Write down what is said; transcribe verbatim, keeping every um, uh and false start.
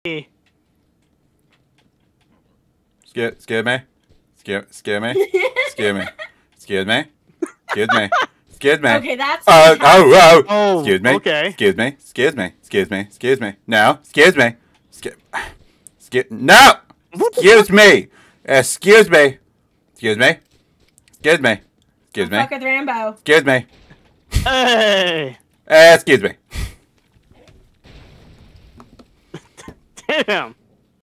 Excuse, excuse me. Excuse, excuse me. Excuse me. Excuse me. Excuse me. Excuse me. Okay, that's. Oh, oh, oh. Oh, Excuse me. okay. Excuse me. Excuse me. Excuse me. Excuse me. No. Excuse me. Excuse. Excuse. No. Excuse me. Excuse me. Excuse me. Excuse me. Excuse me. Fuck with Rambo. Excuse me. Hey. Excuse me. Damn.